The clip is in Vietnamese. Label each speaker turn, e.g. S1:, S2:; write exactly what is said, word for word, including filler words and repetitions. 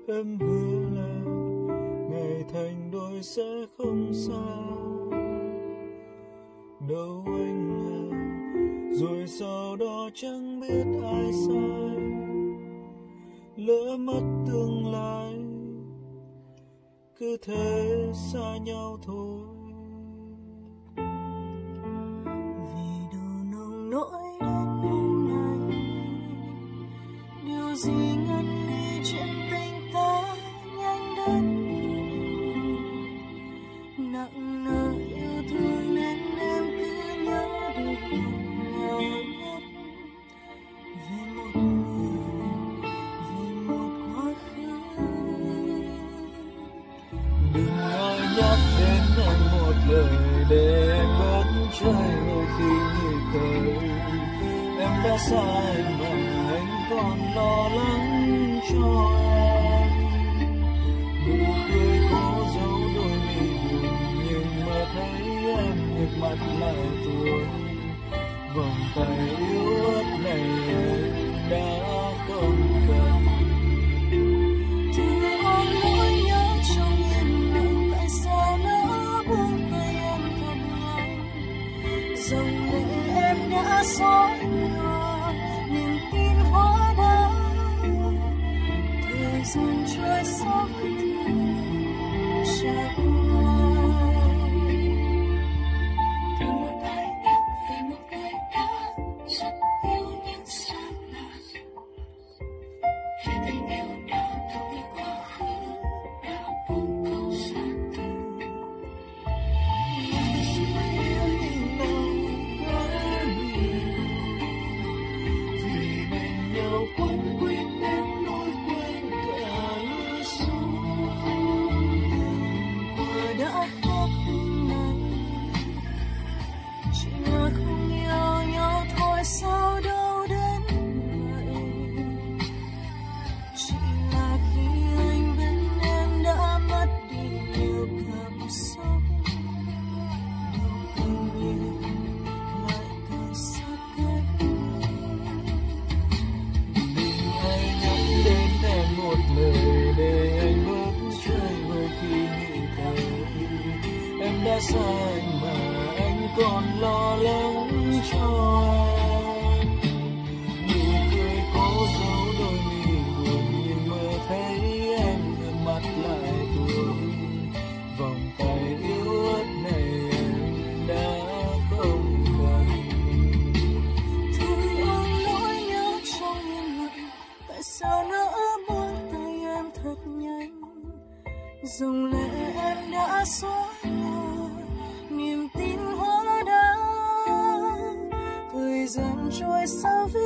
S1: Em hứa là ngày thành đôi sẽ không sao đâu anh à. Rồi sau đó chẳng biết ai sai, lỡ mất tương lai, cứ thế xa nhau thôi.
S2: Vì đủ nồng nỗi đến này, điều gì ngăn ly chuyện tình ta nhanh đến nặng nề yêu thương nên em cứ nhớ được nhau nhất. Vì một người, vì một quá khứ.
S1: Đừng ai nhắc đến em một lời để em bớt chơi đôi khi nghĩ tới em đã xa anh mà anh còn lo lắng cho em. Nụ cười cố giấu đôi mi buồn nhưng mà thấy em ngược mặt lại tuôn. Vòng tay yếu ớt này em đã không cần.
S2: Từ ôm nỗi nhớ trong yên lặng, tại sao nỡ buông tay em thật nhanh. Dòng lệ em đã xóa nhòa niềm tin hóa đá. Thời gian trôi sao với thương trải qua.
S3: Vì một ai khác, vì một người đã rất yêu nhưng xa lạ. Vì tình yêu đã thuộc về quá khứ, đã buông câu xa từ.
S2: Vì sự yêu mình đâu quá nhiều.
S1: Vì bên nhau quấn quýt đến nỗi quên cả lối xuống.
S2: Qua đã phút này chỉ là không yêu nhau thôi, sao đâu đến vậy. Chỉ là khi anh bên em đã mất đi nhiều cảm xúc, điều tình yêu lại càng xa cách.
S1: Đừng ai nhắc đến em một lời để anh bớt chơi đôi khi nghĩ tới em đã xa anh mà anh còn lo lắng cho em. Nụ cười cố giấu đôi mi buồn nhưng mơ thấy em ngược mặt lại tuôn. Vòng tay yếu ớt này em đã không cần.
S2: Thương ôm nỗi nhớ trong yên lặng, tại sao nỡ buông tay em thật nhanh. Dòng lệ em đã xóa nhòa niềm tin hóa đá. Thời gian trôi sao